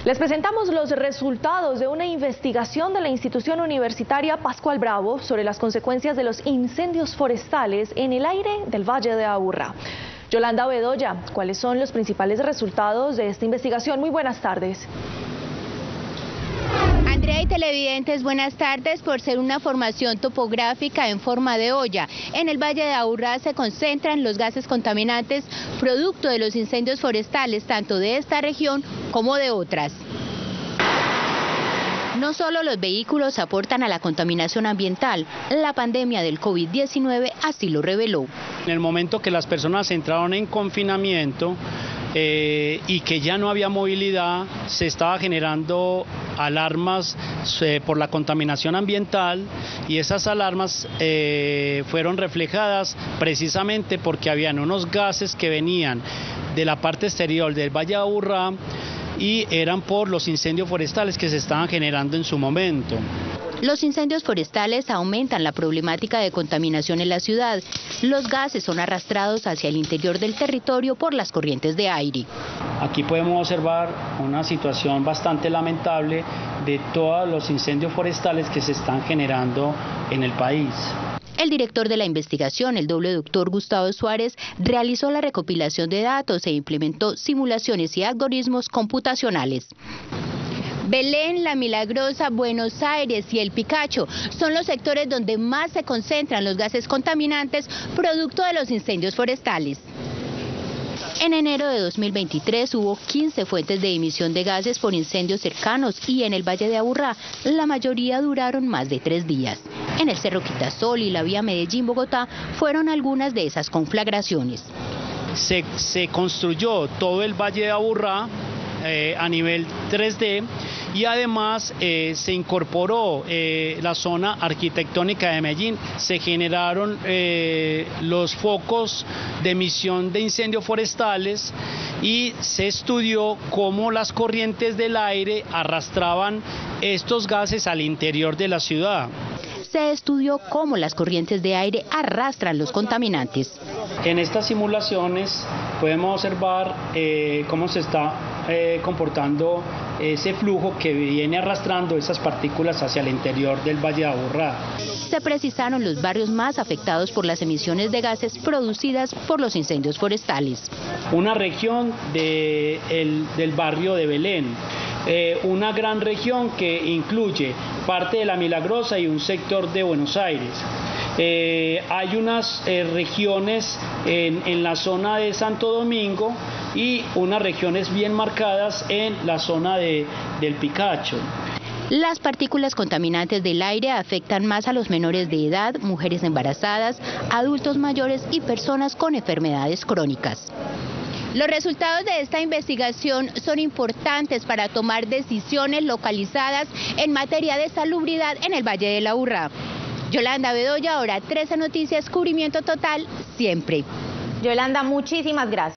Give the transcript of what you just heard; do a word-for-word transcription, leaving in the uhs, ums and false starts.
Les presentamos los resultados de una investigación de la institución universitaria Pascual Bravo sobre las consecuencias de los incendios forestales en el aire del Valle de Aburrá. Yolanda Bedoya, ¿cuáles son los principales resultados de esta investigación? Muy buenas tardes. Andrea y televidentes, buenas tardes. Por ser una formación topográfica en forma de olla, en el Valle de Aburrá se concentran los gases contaminantes producto de los incendios forestales, tanto de esta región como de otras. No solo los vehículos aportan a la contaminación ambiental, la pandemia del COVID diecinueve así lo reveló. En el momento que las personas entraron en confinamiento, Eh, y que ya no había movilidad, se estaba generando alarmas eh, por la contaminación ambiental, y esas alarmas eh, fueron reflejadas precisamente porque habían unos gases que venían de la parte exterior del Valle de Aburrá y eran por los incendios forestales que se estaban generando en su momento. Los incendios forestales aumentan la problemática de contaminación en la ciudad. Los gases son arrastrados hacia el interior del territorio por las corrientes de aire. Aquí podemos observar una situación bastante lamentable de todos los incendios forestales que se están generando en el país. El director de la investigación, el doble doctor Gustavo Suárez, realizó la recopilación de datos e implementó simulaciones y algoritmos computacionales. Belén, La Milagrosa, Buenos Aires y El Picacho son los sectores donde más se concentran los gases contaminantes producto de los incendios forestales. En enero de dos mil veintitrés hubo quince fuentes de emisión de gases por incendios cercanos y en el Valle de Aburrá la mayoría duraron más de tres días. En el Cerro Quitasol y la vía Medellín-Bogotá fueron algunas de esas conflagraciones. Se, se construyó todo el Valle de Aburrá Eh, a nivel tres D, y además eh, se incorporó eh, la zona arquitectónica de Medellín. Se generaron eh, los focos de emisión de incendios forestales y se estudió cómo las corrientes del aire arrastraban estos gases al interior de la ciudad. Se estudió cómo las corrientes de aire arrastran los contaminantes. En estas simulaciones podemos observar eh, cómo se está eh, comportando ese flujo que viene arrastrando esas partículas hacia el interior del Valle de Aburrá. Se precisaron los barrios más afectados por las emisiones de gases producidas por los incendios forestales. Una región de el, del barrio de Belén. Eh, una gran región que incluye parte de La Milagrosa y un sector de Buenos Aires. Eh, hay unas eh, regiones en, en la zona de Santo Domingo y unas regiones bien marcadas en la zona de, del Picacho. Las partículas contaminantes del aire afectan más a los menores de edad, mujeres embarazadas, adultos mayores y personas con enfermedades crónicas. Los resultados de esta investigación son importantes para tomar decisiones localizadas en materia de salubridad en el Valle de Aburrá. Yolanda Bedoya, Hora trece Noticias, cubrimiento total, siempre. Yolanda, muchísimas gracias.